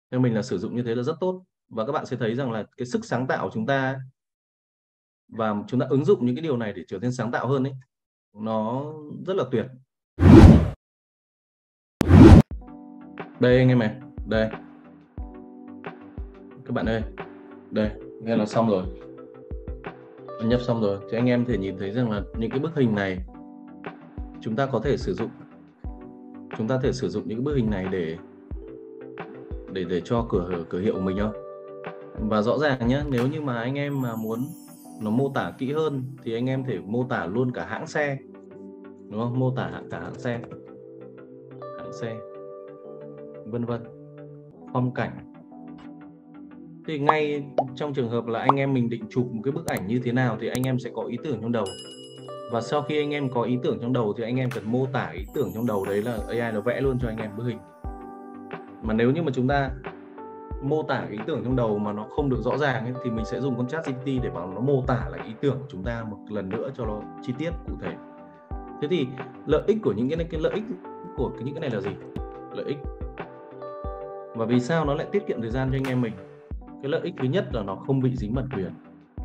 Theo mình là sử dụng như thế là rất tốt, và các bạn sẽ thấy rằng là cái sức sáng tạo của chúng ta ấy, và chúng ta ứng dụng những cái điều này để trở nên sáng tạo hơn ấy, nó rất là tuyệt. Đây anh em này, đây. Các bạn ơi, đây, nghe là xong rồi. Nhập xong rồi thì anh em thể nhìn thấy rằng là những cái bức hình này chúng ta có thể sử dụng. Chúng ta có thể sử dụng những cái bức hình này để cho cửa hiệu của mình không? Và rõ ràng nhé, nếu như mà anh em mà muốn nó mô tả kỹ hơn thì anh em thể mô tả luôn cả hãng xe, đúng không? Mô tả cả hãng xe, vân vân, phong cảnh. Thì ngay trong trường hợp là anh em mình định chụp một cái bức ảnh như thế nào thì anh em sẽ có ý tưởng trong đầu. Và sau khi anh em có ý tưởng trong đầu thì anh em cần mô tả ý tưởng trong đầu đấy là AI nó vẽ luôn cho anh em bức hình. Mà nếu như mà chúng ta mô tả ý tưởng trong đầu mà nó không được rõ ràng ấy, thì mình sẽ dùng con ChatGPT để bảo nó mô tả lại ý tưởng của chúng ta một lần nữa cho nó chi tiết cụ thể. Thế thì lợi ích của những cái lợi ích của những cái này là gì? Lợi ích. Và vì sao nó lại tiết kiệm thời gian cho anh em mình? Cái lợi ích thứ nhất là nó không bị dính bản quyền.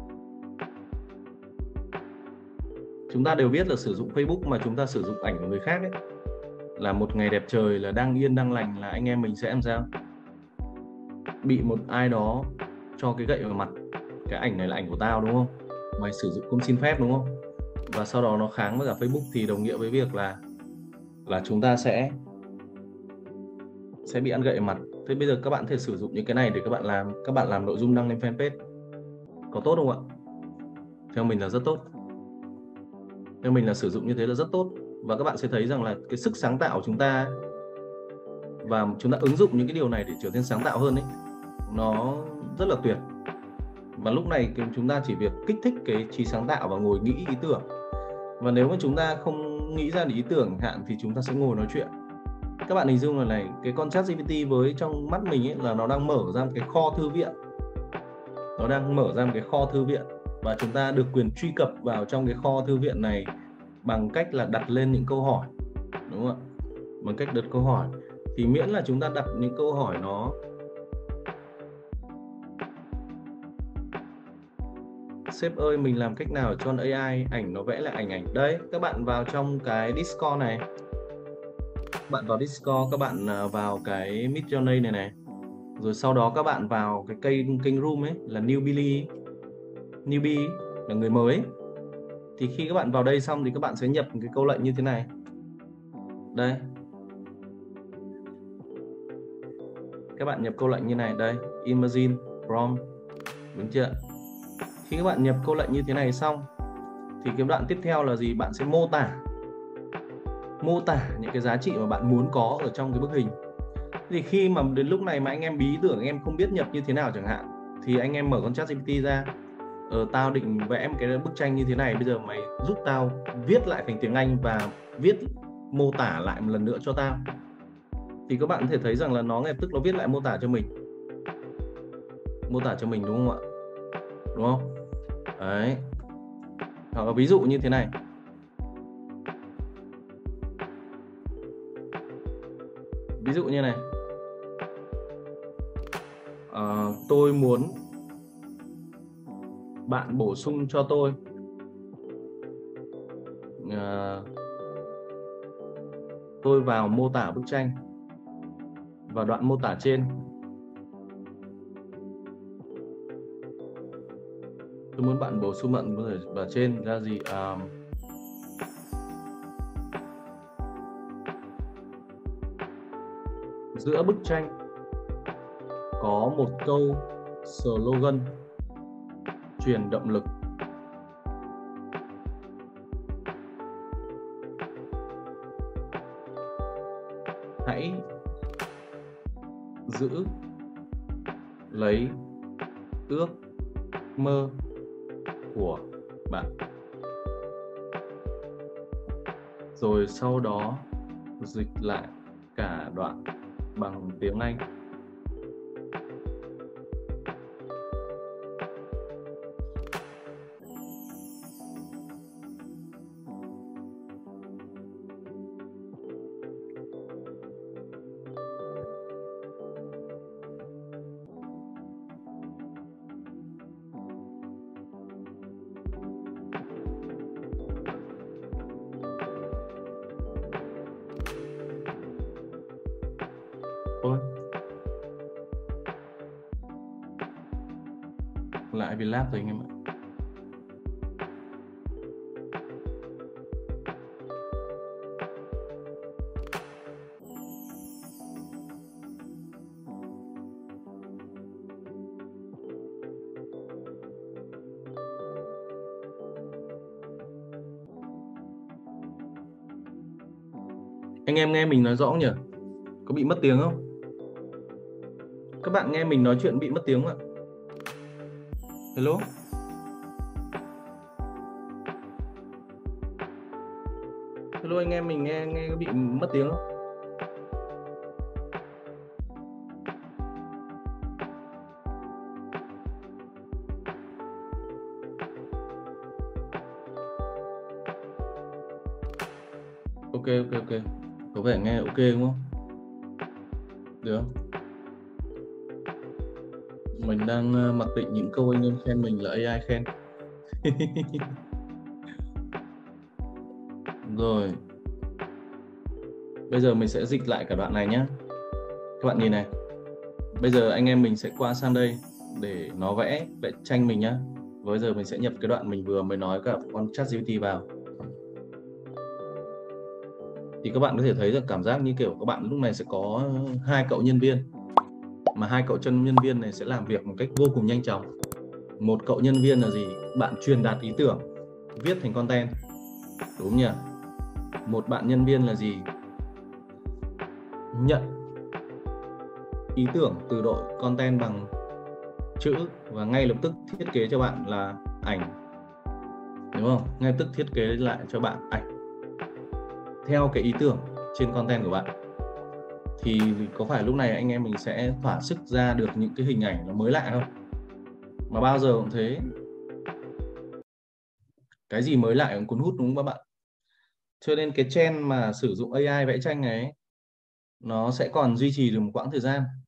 Chúng ta đều biết là sử dụng Facebook mà chúng ta sử dụng ảnh của người khác ấy, là một ngày đẹp trời, là đang yên đang lành, là anh em mình sẽ làm sao? Bị một ai đó cho cái gậy vào mặt, cái ảnh này là ảnh của tao đúng không? Mày sử dụng không xin phép đúng không? Và sau đó nó kháng với cả Facebook thì đồng nghĩa với việc là chúng ta sẽ bị ăn gậy mặt. Thế bây giờ các bạn có thể sử dụng những cái này để các bạn làm nội dung đăng lên fanpage. Có tốt không ạ? Theo mình là rất tốt. Theo mình là sử dụng như thế là rất tốt, và các bạn sẽ thấy rằng là cái sức sáng tạo của chúng ta và chúng ta ứng dụng những cái điều này để trở nên sáng tạo hơn ấy, nó rất là tuyệt. Và lúc này chúng ta chỉ việc kích thích cái trí sáng tạo và ngồi nghĩ ý tưởng. Và nếu mà chúng ta không nghĩ ra được ý tưởng hạn thì chúng ta sẽ ngồi nói chuyện. Các bạn hình dung là này, cái con ChatGPT với trong mắt mình ấy là nó đang mở ra một cái kho thư viện. Nó đang mở ra một cái kho thư viện và chúng ta được quyền truy cập vào trong cái kho thư viện này bằng cách là đặt lên những câu hỏi, đúng không ạ? Bằng cách đặt câu hỏi thì miễn là chúng ta đặt những câu hỏi nó sếp ơi mình làm cách nào cho AI ảnh nó vẽ lại ảnh đấy. Các bạn vào trong cái Discord này, bạn vào Discord, các bạn vào cái Midjourney này này, rồi sau đó các bạn vào cái kênh room ấy là newbie là người mới. Thì khi các bạn vào đây xong thì các bạn sẽ nhập một cái câu lệnh như thế này đây, các bạn nhập câu lệnh như này đây, imagine prompt, đúng chưa? Khi các bạn nhập câu lệnh như thế này xong thì cái đoạn tiếp theo là gì? Bạn sẽ mô tả những cái giá trị mà bạn muốn có ở trong cái bức hình. Thì khi mà đến lúc này mà anh em bí ý tưởng, anh em không biết nhập như thế nào chẳng hạn, thì anh em mở con ChatGPT ra, tao định vẽ một cái bức tranh như thế này, bây giờ mày giúp tao viết lại thành tiếng Anh và viết mô tả lại một lần nữa cho tao. Thì các bạn có thể thấy rằng là nó ngay lập tức nó viết lại mô tả cho mình, đúng không ạ? Đúng không? Đấy. Hoặc là ví dụ như thế này. Ví dụ như này. Tôi muốn bạn bổ sung cho tôi tôi vào mô tả bức tranh và đoạn mô tả trên tôi muốn bạn bổ sung bạn vào trên ra gì, giữa bức tranh có một câu slogan truyền động lực. Hãy giữ lấy ước mơ của bạn. Rồi sau đó dịch lại cả đoạn bằng tiếng Anh. lại vì lag rồi anh em ạ. Anh em nghe mình nói rõ nhỉ? Có bị mất tiếng không? Các bạn nghe mình nói chuyện bị mất tiếng không ạ? Hello? Hello anh em, mình nghe có bị mất tiếng không? Ok. Có vẻ nghe ok đúng không? Được không? Mình đang mặc định những câu anh em khen mình là AI khen. Rồi. Bây giờ mình sẽ dịch lại cả đoạn này nhé. Các bạn nhìn này. Bây giờ anh em mình sẽ qua sang đây để nó vẽ tranh mình nhá. Bây giờ mình sẽ nhập cái đoạn mình vừa mới nói cả con ChatGPT vào. Thì các bạn có thể thấy được cảm giác như kiểu các bạn lúc này sẽ có 2 cậu nhân viên. Mà 2 cậu nhân viên này sẽ làm việc một cách vô cùng nhanh chóng. Một cậu nhân viên là gì? Bạn truyền đạt ý tưởng, viết thành content. Đúng nhỉ? Một bạn nhân viên là gì? Nhận ý tưởng từ đội content bằng chữ và ngay lập tức thiết kế cho bạn là ảnh, đúng không? Ngay tức thiết kế lại cho bạn ảnh theo cái ý tưởng trên content của bạn. Thì có phải lúc này anh em mình sẽ thỏa sức ra được những cái hình ảnh nó mới lạ không? Mà bao giờ cũng thế, cái gì mới lạ cũng cuốn hút đúng không các bạn? Cho nên cái trend mà sử dụng AI vẽ tranh này nó sẽ còn duy trì được một quãng thời gian.